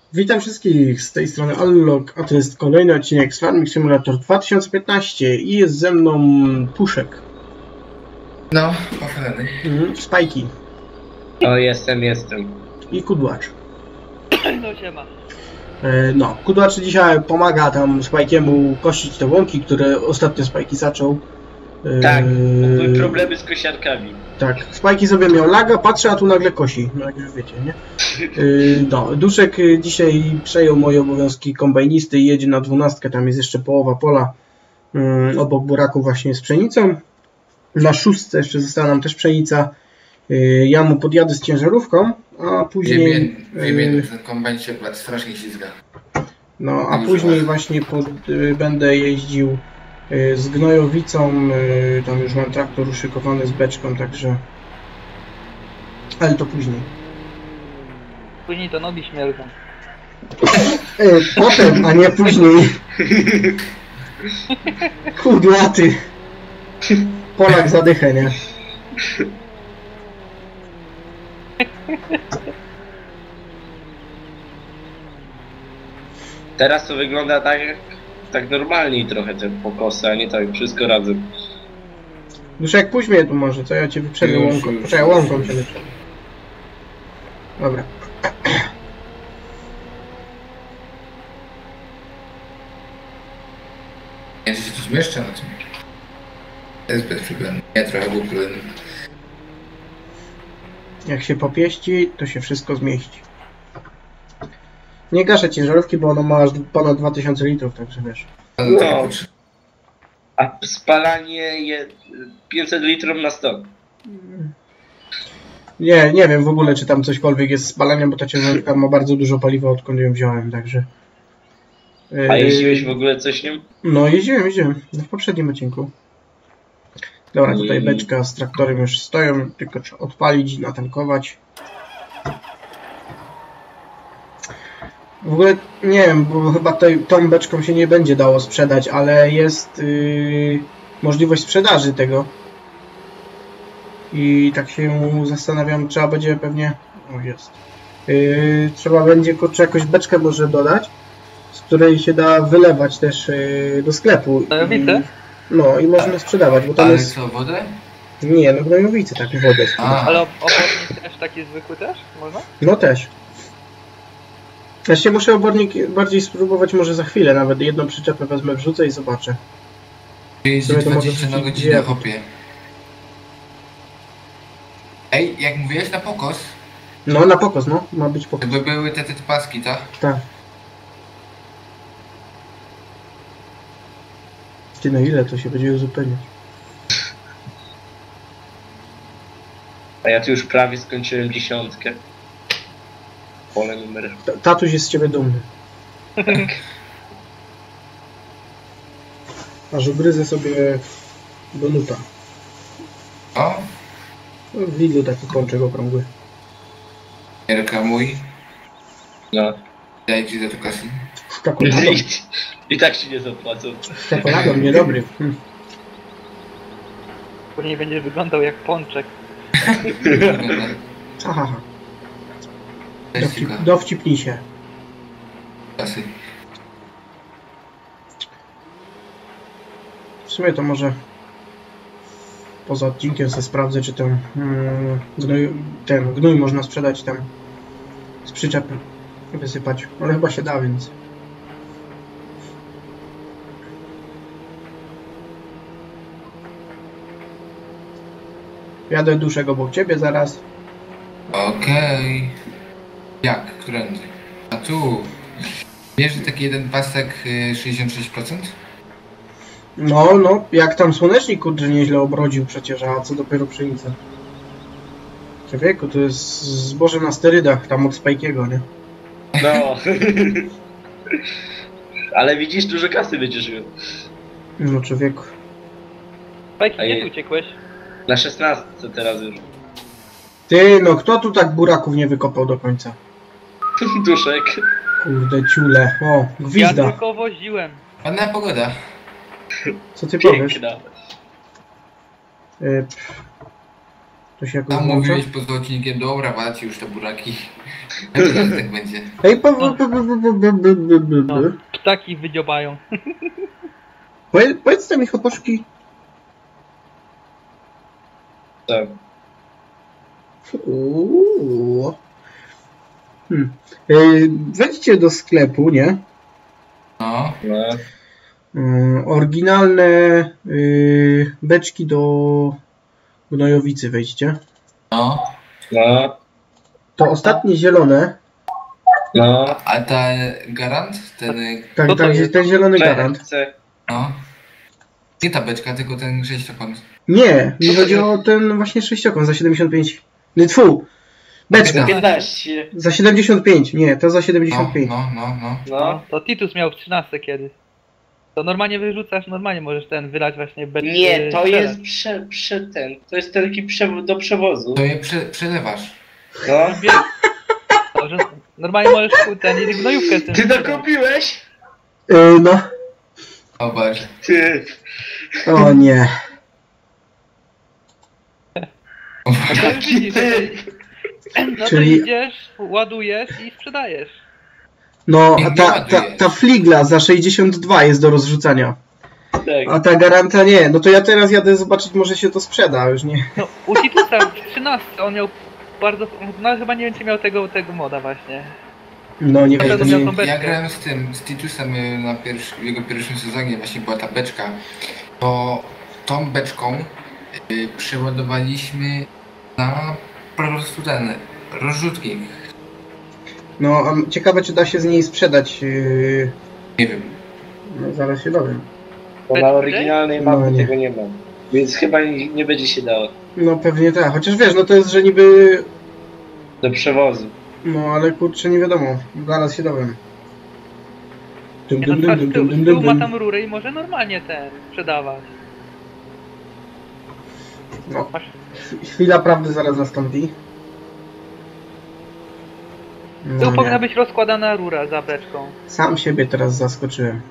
Witam wszystkich, z tej strony Allok, a to jest kolejny odcinek z Farming Simulator 2015 i jest ze mną Puszek. No, pochylony. Spajki. O, jestem. I Kudłacz. No siema. No, Kudłacz dzisiaj pomaga tam Spajkiemu kościć te łąki, które ostatnio Spajki zaczął. Tak, były problemy z kosiarkami. Tak, Spajki sobie miał laga, patrzę, a tu nagle kosi, no jak już wiecie, nie? No, Duszek dzisiaj przejął moje obowiązki kombajnisty i jedzie na 12, tam jest jeszcze połowa pola obok buraku właśnie z pszenicą. Na 6 jeszcze została nam też pszenica. Ja mu podjadę z ciężarówką, a później... Wiem, ten kombajn się strasznie ślizga. No, a później właśnie będę jeździł z gnojowicą, tam już mam traktor uszykowany z beczką, także... Ale to później. Później to nogi śmierdzą. Potem, a nie później. Kudłaty. Polak zadychę, nie? Teraz to wygląda tak normalniej trochę te pokosy, a nie tak wszystko razem. Duszek, pójdź mnie tu może, co ja cię wyprzedzę łąką. Poczekaj, łąką cię wyprzedzę. Dobra. Ja się tu zmieszczę na tym. To jest bez problemu. Nie, trochę był problem. Jak się popieści, to się wszystko zmieści. Nie gaszę ciężarówki, bo ona ma aż ponad 2000 litrów, także wiesz. No. A spalanie jest 500 litrów na 100. Nie wiem w ogóle, czy tam cośkolwiek jest z spaleniem, bo ta ciężarówka ma bardzo dużo paliwa, odkąd ją wziąłem, także... A jeździłeś w ogóle coś nim? No, jeździłem. W poprzednim odcinku. Dobra, tutaj beczka z traktorem już stoją, tylko trzeba odpalić i natankować. W ogóle nie wiem, bo chyba tą beczką się nie będzie dało sprzedać, ale jest możliwość sprzedaży tego. I tak się zastanawiam, trzeba będzie pewnie... O, jest. Trzeba będzie, kurczę, jakąś beczkę może dodać, z której się da wylewać też do sklepu. Gnojowice? No i można sprzedawać, bo tam Ale jest... co, wodę? Nie, no gnojowice, tak, wodę. Ale obornik też taki zwykły też? Można? No też. Ja się muszę obornik bardziej spróbować może za chwilę, nawet jedną przyczepę wezmę, wrzucę i zobaczę. Jeździ Sobie to może 20 na wrzucić godzinę, gdzie? hopie. Ej, jak mówiłeś na pokos, No na pokos, no, ma być to pokos. by były te paski, tak? Tak. Ty, no ile to się będzie uzupełniać? A ja tu już prawie skończyłem 10. Pole numer. Tatuś jest z ciebie dumny. Aż ugryzę sobie donuta. O, No, w Lidlu taki pączek okrągły. Jerka mój, No. daj ci za to kasy. Z czekoladą. I tak się nie zapłacą. Z czekoladą, niedobry. Później będzie wyglądał jak pączek. Aha, Teścika, dowcipnij się. kasy. W sumie to może poza odcinkiem sobie sprawdzę, czy ten gnój można sprzedać tam z przyczepy, wysypać. Ale chyba się da, więc... Jadę Duszek obok ciebie zaraz. Okej. Jak? Którędy? A tu. Wiesz, że taki jeden pasek 66%? No, jak tam słonecznik, kurczę, nieźle obrodził przecież, a co dopiero pszenica. Człowieku, to jest zboże na sterydach, tam od Spajkiego, nie? No. Ale widzisz, dużo kasy będziesz miał. No, człowieku. Spajki, A gdzie je- ty uciekłeś? Na 16 teraz już. Ty, no kto tu tak buraków nie wykopał do końca? Duszek. Kurde, ciule. O, Ja gwizda. tylko woziłem. Ładna pogoda. Co ty powiesz? Piękna. To się jakoś Tam włącza? mówiłeś poza odcinkiem, dobra, walcie już te buraki. Tak będzie. Ej, No, ptaki wydziobają. Powiedzcie mi, chłopaczki. Tak. Uuu. Wejdźcie do sklepu, nie? No, No. Oryginalne beczki do gnojowicy wejdźcie. no. No. To ostatnie zielone. No. A ta garant? Ten, Tak, Co to tak, jest? ten zielony garant. Chcę. no. Nie ta beczka, tylko ten sześciokąt. Nie, mi chodzi o ten właśnie sześciokąt za 75. Nie, tfu. Beczka. 15. Za 75, nie, to za 75. No. No. To Titus miał w 13 kiedy. To normalnie wyrzucasz, normalnie możesz ten wylać właśnie bez... Nie, to strzelać. jest to jest taki do przewozu. To je przelewasz. No. Wiesz, to, że normalnie możesz ten i gnojówkę z tym Ty to sprzedać. kupiłeś? No, O Boże. Ty. o nie. O No to już widzisz, Ty. no to Czyli- idziesz, ładujesz i sprzedajesz. No, Nie a ta fligla za 62 jest do rozrzucania. Tak. A ta garanta nie. No to ja teraz jadę zobaczyć, może się to sprzeda, już nie. No, u Titusa w 13 on miał bardzo... No chyba nie wiem czy miał tego moda właśnie. No nie Na pewno wiem. miał Nie. tą beczkę. Ja grałem z tym, z Titusem w jego pierwszym sezonie właśnie była ta beczka. To tą beczką przeładowaliśmy na po prostu ten rozrzutnik. No, a ciekawe, czy da się z niej sprzedać. Nie wiem. No, zaraz się dowiem. Bo na oryginalnej No mapie nie. tego nie mam. Więc chyba nie będzie się dało. No pewnie tak. Chociaż wiesz, no to jest, że niby. Do przewozu. No ale kurczę, nie wiadomo. Zaraz się dowiem. Dum, Nie, no, dum, dum, dum, dum, z dum, tyłu ma dum. tam rurę i może normalnie ten sprzedawać. No, Masz... chwila prawdy zaraz nastąpi. Tu No, powinna nie. być rozkładana rura za beczką. Sam siebie teraz zaskoczyłem.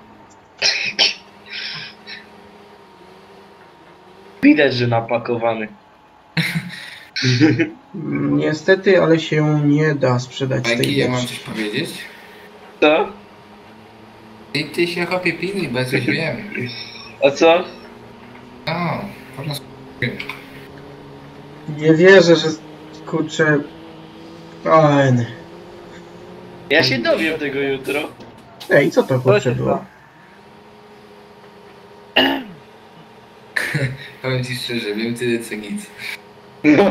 Widać, że napakowany. Niestety, ale się nie da sprzedać tej Majki, ja mam beczki. coś powiedzieć? Co? I ty się chopie pilnuj, bo ja coś wiem. A co? No, po prostu wiem. Nie wierzę, że kurczę. Ojej. Ja się dowiem tego jutro. Ej, co to To kurczę się było? stało. Powiem ci szczerze, wiem tyle co nic. No.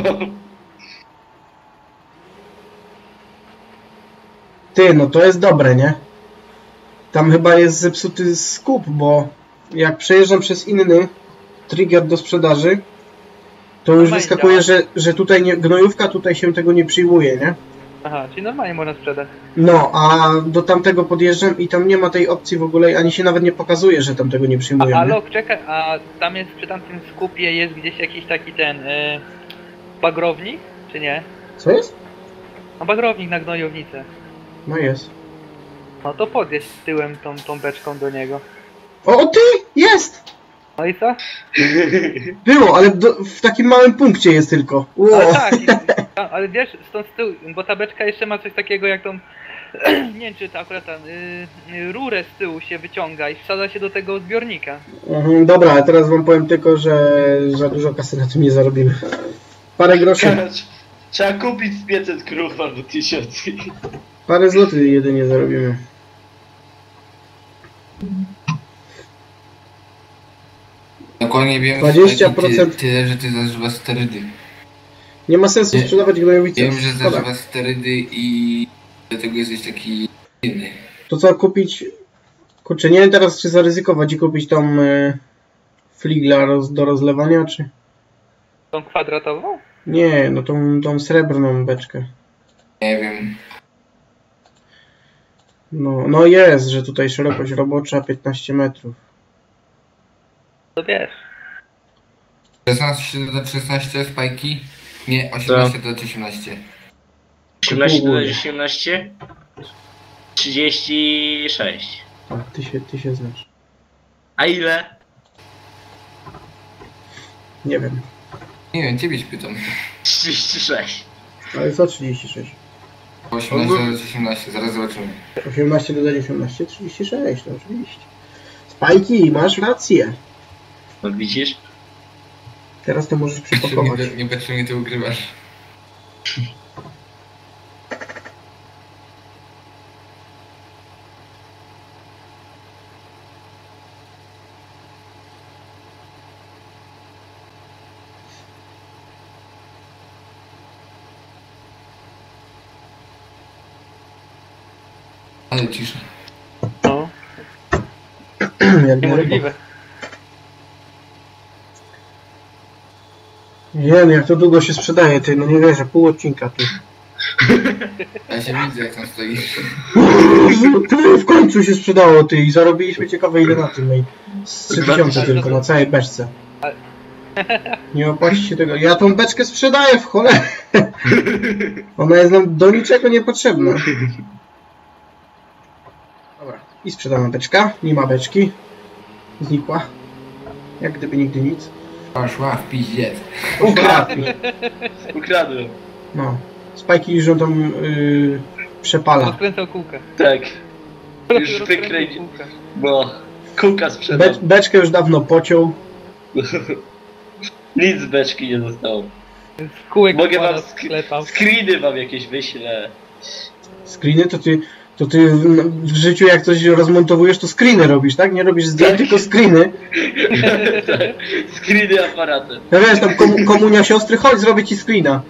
Ty, no to jest dobre, nie? Tam chyba jest zepsuty skup, bo jak przejeżdżam przez inny trigger do sprzedaży, to już Normalnie wyskakuje, działa. że tutaj nie, gnojówka tutaj się tego nie przyjmuje, nie? Aha, czyli normalnie można sprzedać. No, a do tamtego podjeżdżam i tam nie ma tej opcji w ogóle, ani się nawet nie pokazuje, że tam tego nie przyjmują. A nie? Lok, czekaj, a tam jest przy tamtym skupie jest gdzieś jakiś taki ten bagrownik, czy nie? Co jest? No bagrownik na gnojownicę. No jest. No to podjedź tyłem tą beczką do niego. O, ty! Jest! No i co? Było, ale w takim małym punkcie jest tylko. Ło. Ale tak, ale wiesz, stąd z tyłu, bo ta beczka jeszcze ma coś takiego jak tą, nie wiem czy to akurat tam, rurę z tyłu się wyciąga i wsadza się do tego zbiornika. Dobra, a teraz wam powiem tylko, że za dużo kasy na tym nie zarobimy. Parę groszy, Trzeba kupić z 500 krów albo 1000. parę złotych jedynie zarobimy. Dokładnie wiem, 20%. tyle, że ty zażywasz sterydy. Nie ma sensu Nie. sprzedawać gnojowicy. Wiem, że Szkoda. zażywasz sterydy i dlatego jesteś taki inny. To co kupić? Kurczę, nie wiem teraz czy zaryzykować i kupić tą fligla do rozlewania, czy... Tą kwadratową? Nie, no tą srebrną beczkę. Nie wiem. No jest, że tutaj szerokość robocza 15 metrów. To wiesz. 16 do 16 spajki? Nie, 18 do 18. 18 do 18? 36. A, ty się znasz. A ile? Nie wiem. Nie wiem, ciebie pytam. 36. Ale co 36? 18 do 18, zaraz zobaczymy. 18 dodać 18, 36, no oczywiście. Spajki, masz rację. No widzisz? Teraz to możesz przypakować. Nie patrzymy, ty ukrywasz. Ale cisza. No, Jak na rybach. niemożliwe. Nie no, jak to długo się sprzedaje, ty, no nie wierzę, pół odcinka, ty. Ja się widzę, jak tam stoisz. Ty, w końcu się sprzedało, ty, i zarobiliśmy ciekawe ile na tym, no i z 3000 tylko, na całej beczce. Nie opłaci się tego, ja tą beczkę sprzedaję w cholerę. Ona jest nam do niczego niepotrzebna. Dobra, i sprzedana beczka, nie ma beczki. Znikła. Jak gdyby nigdy nic. Szła w piździec. Ukradł. Ukradłem. No. Spajki już ją tam przepala. Rozkręcał kółkę. Tak. Już Rozkręcał wykręcił. kółkę. Bo kółka sprzedał. Beczkę już dawno pociął. Nic z beczki nie zostało. Z kółek Mogę wam sklepał. screeny wam jakieś wyślę. Screeny to ty w życiu jak coś rozmontowujesz, to screeny robisz, tak? Nie robisz zdjęć, tylko screeny. Tak. Screeny aparatem. No wiesz, tam komunia siostry, chodź, zrobię ci screena.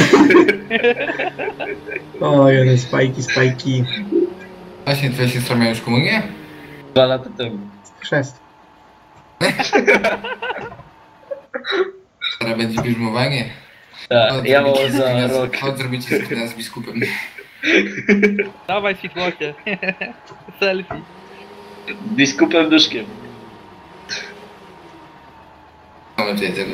O, jeden spajki. Właśnie, twoja siostra miała już komunię? 2 lata temu. Chrzest. Teraz będzie bierzmowanie. Tak, ja mam za rok. Chodź, zrobić screena z biskupem. Dawaj ci głosie. Selfie. Biskupem duszkiem. Mamy tutaj tego.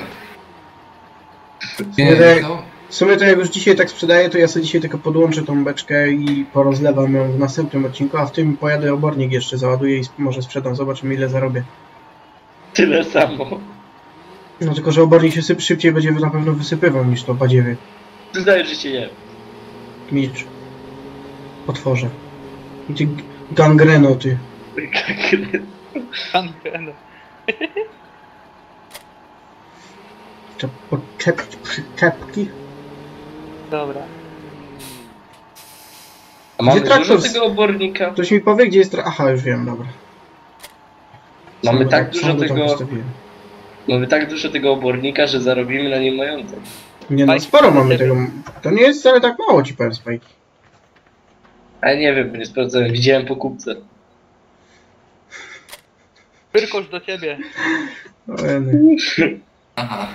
Nie, w sumie to jak już dzisiaj tak sprzedaję, to ja sobie dzisiaj tylko podłączę tą beczkę i porozlewam ją w następnym odcinku, a w tym pojadę obornik jeszcze załaduję i może sprzedam, zobaczymy ile zarobię. Tyle samo. No tylko, że obornik się szybciej będzie na pewno wysypywał niż to badziewie. Przyznaję, że się nie. Milcz. Potworze. I ty gangreno, ty. Gangreno. Trzeba podczepić przyczepki. Dobra. A mamy Gdzie traktor dużo tego obornika? Ktoś mi powie, gdzie jest... Aha, już wiem, dobra. Mamy tak dużo Sam go tam tego... postawiłem. Mamy tak dużo tego obornika, że zarobimy na nim majątek. Nie no, Spajki sporo mamy sobie. tego. To nie jest wcale tak mało, ci powiem, spajki. Ale nie wiem, bo nie sprawdzałem. Widziałem po kupce. Pyrkosz do ciebie. Aha.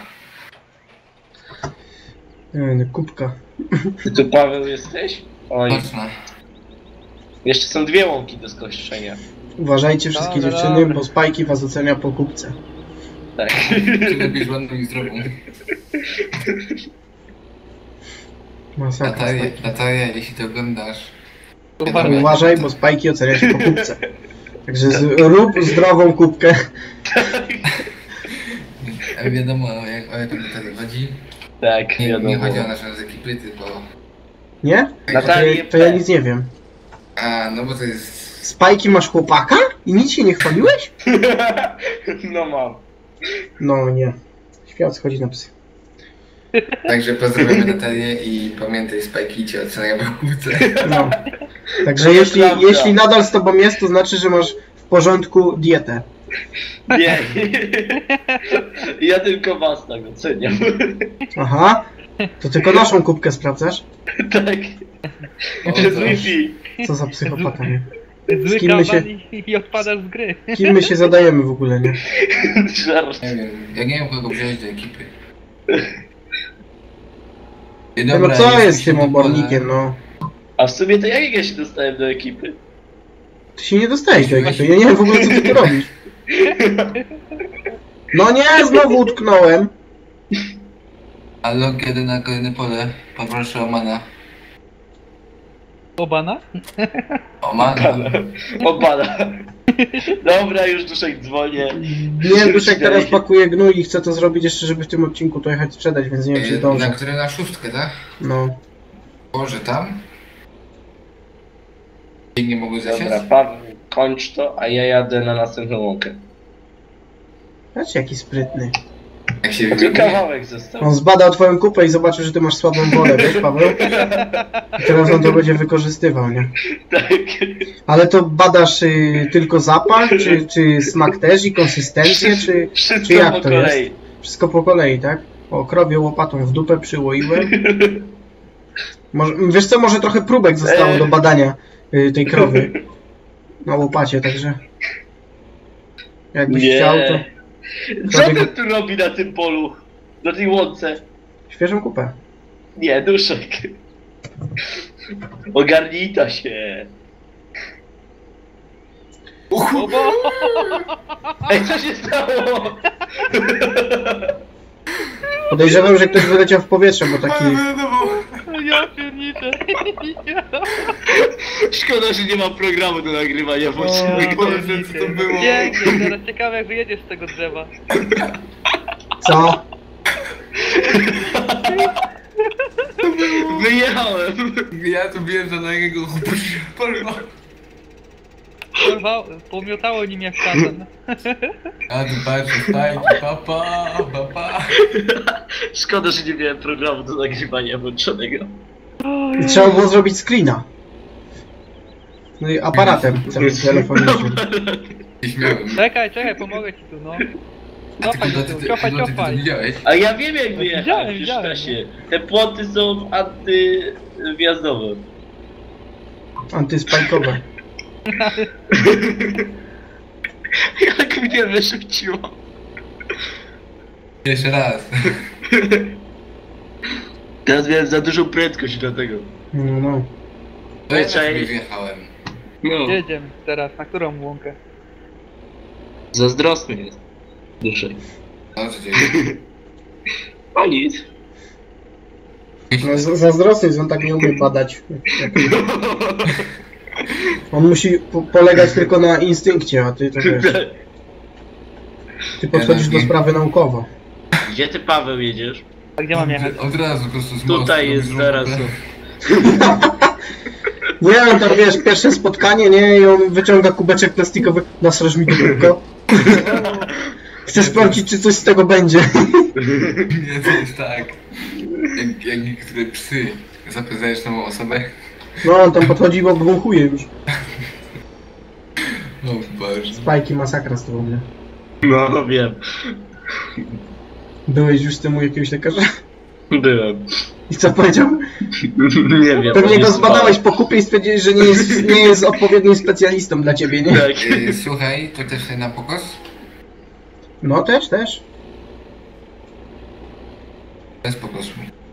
Kubka. Ty tu, Paweł, jesteś? Oj, Mocna. jeszcze są 2 łąki do skoszenia. Uważajcie wszystkie Dobra, dziewczyny, dobra. bo spajki was ocenia po kubce. Tak. Ty lubisz ładną i zdrową. Masakra. Natalia, jeśli to oglądasz. Uważaj. Uważaj, bo spajki ocenia się po kubce. Także rób zdrową kubkę. Ale wiadomo, jak o jaką Natalię chodzi. Tak, Nie wiadomo. chodzi o naszą z ekipy, tylko... Nie? Natalię To ja nic nie wiem. A, no bo to jest... Spajki masz chłopaka? I nic się nie chwaliłeś? No mam. No nie. Świat schodzi na psy. Także pozdrawiamy Natalię i pamiętaj, spajki cię oceniają w kółce. No. Także To jest prawda. jeśli nadal z tobą jest, to znaczy, że masz w porządku dietę. Nie. Ja tylko was tak oceniam. Aha. To tylko naszą kubkę sprawdzasz? Tak. Przez Wi-Fi. Co za psychopata, nie? Zły kim my się- kawał i odpadasz z gry. Kim my się zadajemy w ogóle, nie? Żart. Nie wiem, ja nie wiem kogo wziąć do ekipy. I No co jesteśmy jest z tym do obornikiem, pola. no? A w sumie to jak ja się dostałem do ekipy? Ty się nie dostajesz do ekipy, ja nie wiem w ogóle co ty tu robisz. No nie, znowu utknąłem. A log jeden na kolejne pole. Poproszę Omana. Obana? Omana. Obada. Dobra, już Duszek dzwonię. Nie, Duszek teraz pakuje gnój i chce to zrobić jeszcze, żeby w tym odcinku to jechać sprzedać, więc nie wiem, czy Na zdąży. które na 6, tak? No. Boże, tam? Nie mogę zasiać? Dobra, Paweł, kończ to, a ja jadę na następną łąkę. Patrz, jaki sprytny. Jak się Tylko wygląda? kawałek został. On zbadał twoją kupę i zobaczył, że ty masz słabą wolę, wiesz, Paweł? I teraz on to będzie wykorzystywał, nie? Tak. Ale to badasz tylko zapach, czy smak też i konsystencję, czy Wszystko jak po to kolei. jest? Wszystko po kolei, tak? O, krowie łopatą w dupę przyłoiłem. Może, wiesz co, może trochę próbek zostało do badania tej krowy na łopacie, także jakbyś chciał, to Co ten tu robi na tym polu? Na tej łące? świeżą kupę. Nie, Duszek. Ogarnij ta się. O bo... Ej, co się stało? Podejrzewam, że ktoś wyleciał w powietrze, bo taki... Ja pierniczę. Szkoda, że nie ma programu do nagrywania Boże, co to było? Pięknie, teraz ciekawe jak wyjedziesz z tego drzewa. Co? Wyjechałem. Ja tu wiem za takiego chłopaка. Pomiotało nim jak szatan. A tu patrzę, stajki, papa. Szkoda, że nie miałem programu do nagrywania włączonego. I trzeba było zrobić screena. No i aparatem telefonicznym. Nie śmiałem. Czekaj, pomogę ci tu, no. A ty Cofaj chyba tu, ty cofaj, to cofaj. widziałeś? A ja wiem jak wyjechać Widziałem, już w widziałem. czasie. Te płoty są antywjazdowe. Antyspajkowe. Jak mnie wyrzuciło. Jeszcze raz. Teraz miałem za dużą prędkość dlatego. No. To ja Cześć. sobie wjechałem. No. Jedziemy teraz, na którą łąkę? Zazdrosny jest. Duszek. No co dzieje? O nic. No, zazdrosny jest, on tak nie umie badać. On musi polegać tylko na instynkcie, a ty to wiesz. Ty podchodzisz do sprawy naukowo. Gdzie ty, Paweł, jedziesz? A gdzie mam jechać? Od razu po prostu z mostu. Tutaj jest robisz zaraz. robotę. Nie, on tam wiesz, pierwsze spotkanie, nie, i on wyciąga kubeczek plastikowy, nasraż mi tylko. Chcę sprawdzić, czy coś z tego będzie. Nie, to jest tak. Jak niektóre psy zapoznajesz nową osobę. No, on tam podchodzi i obwąchuje już. No Boże. Spajki, masakra z tobą, nie? No, wiem. Byłeś już z tym u jakiegoś lekarza? Byłem. I co powiedział? Nie wiem. Pewnie go zbadałeś po kupie i stwierdziłeś, że nie jest odpowiednim specjalistą dla ciebie, nie? Tak. Słuchaj, to też tutaj na pokos? No, też. Bez pokosu.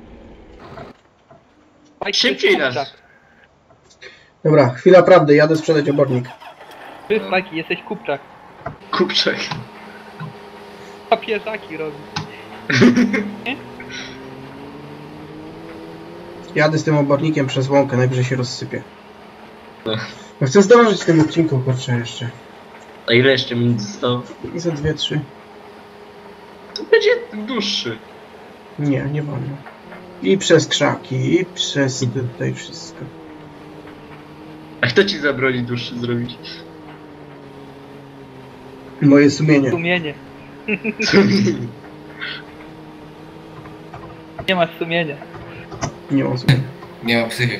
Szybciej nas. Dobra, chwila prawdy, jadę sprzedać obornik. Ty, Spajki, jesteś kupczak. Kupczak. Papieżaki robi. Jadę z tym obornikiem przez łąkę, najwyżej się rozsypie. No. No chcę zdążyć w tym odcinku, kurczę, jeszcze. A ile jeszcze minut zostało? Za 2-3. To będzie dłuższy. Nie wolno. I przez krzaki, i przez tutaj wszystko. A kto ci zabroni dłuższy zrobić? Moje sumienie. Sumienie. Nie masz sumienia. Nie mam sumienia. Nie ma psychy.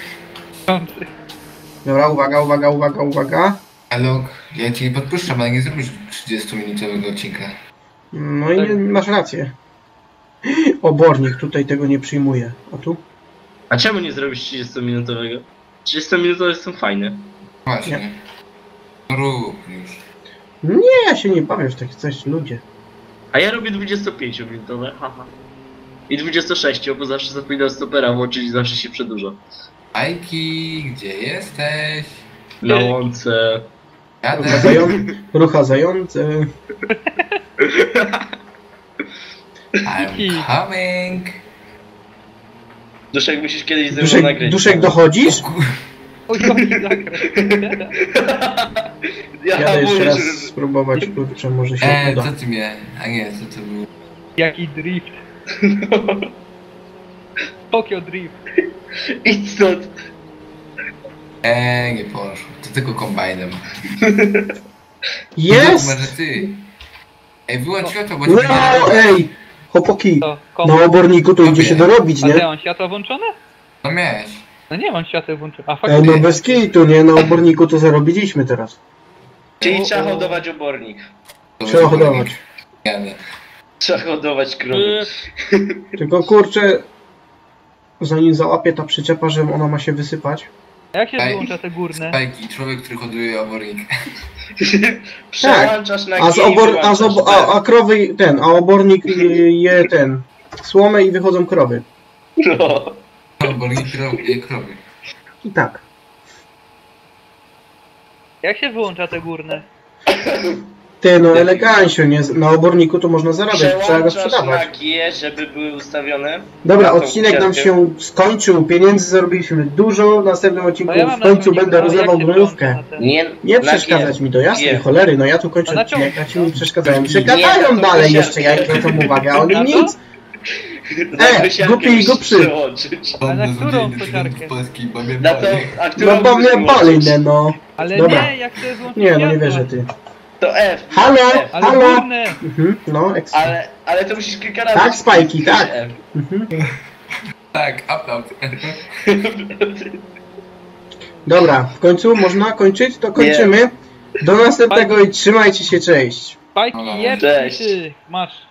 Dobra, uwaga. Ale ja ci nie podpuszczam, ale nie zrobisz 30-minutowego odcinka. No i masz rację. Obornik tutaj tego nie przyjmuje. A tu? A czemu nie zrobisz 30-minutowego? 30-minutowe są fajne. Właśnie. No rób już. Nie, ja się nie bawię w takie coś, ludzie. A ja robię 25-minutowe, haha. I 26, bo zawsze zapominam stopera włączyć i zawsze się przedłuża. Ajki, gdzie jesteś? Na łące. Jadę. Rucha zające. I'm coming. Duszek, musisz kiedyś ze mną nagrać. Duszek dochodzisz? Oj, zakręt. Jadę jeszcze mówię, raz że- spróbować, kurczę, może się uda. co ty mnie? A nie, co to było? Jaki drift. Tokio drift. Idź stąd. Nie poszło. To tylko kombajnem. Jest! Może ty. Ej, wyłącz światło, bo No, ci będzie... ej! Chłopaki, To komu? na oborniku to idzie się dorobić, A ty nie? mam światło włączone? No miałeś. No nie mam światła włączone. A Ej, faktycznie. no bez kitu, nie? Na oborniku to zarobiliśmy teraz. Czyli trzeba hodować obornik. Trzeba hodować. Jadę. Trzeba hodować krowy. Tylko kurczę, zanim załapie ta przyczepa, że ona ma się wysypać. A jak się Ej. wyłącza te górne? Spajki, człowiek, który hoduje obornik. Przełączasz na A, z G i obor, wyłączasz B. a krowy a obornik je słomę i wychodzą krowy. No. Obornik krowy. I tak. Jak się wyłącza te górne? Ty, no elegancio, nie? Na oborniku to można zarabiać, trzeba go Przełączasz na sprzedawać. G, żeby były ustawione. Dobra, Na tą odcinek nam ucieczkę. się skończył, pieniędzy zarobiliśmy dużo, w następnym odcinku No ja mam w końcu na pewno- będę a jak rozlewał się gnojówkę. wyłącza na ten? Nie na przeszkadzać G. mi do jasnej G. cholery, no ja tu kończę A na odcinek, czemu? a ci mi przeszkadzają. Nie, Przegadają to dalej się- jeszcze, ja zwracam uwagę, a oni Na co? nic. Głupi głupi i głupszy. przełączyć. A na którą kosiarkę? Polski, bo mnie Na to, boli. a którą No bo mnie chcesz boli, wyłączyć? no. Ale Dobra. nie, jak chcę włączyć Nie, no nie światła. wierzę ty. To F. Halo? F. Ale Halo? górne! Mhm, no, ekstra. Ale to musisz kilka razy. Tak, spajki, tak. F. Mhm. Tak, upload. Dobra, w końcu można kończyć? To kończymy. Do następnego i trzymajcie się, cześć. Spajki, Dobra. jeb, Cześć. ty, masz.